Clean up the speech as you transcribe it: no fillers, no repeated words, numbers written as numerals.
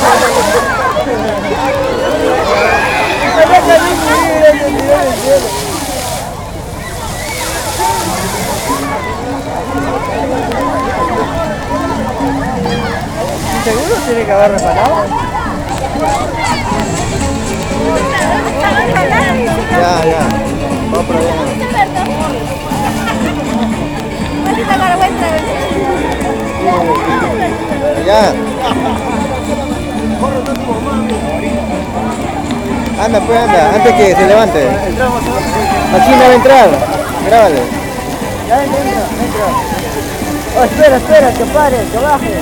¿Seguro tiene que haber reparado? Ya. Vamos por allá. Ya. Anda, pues anda, antes que se levante. Machina va a entrar. Grábale. Ya entra. Oh, espera, que pare, que baje.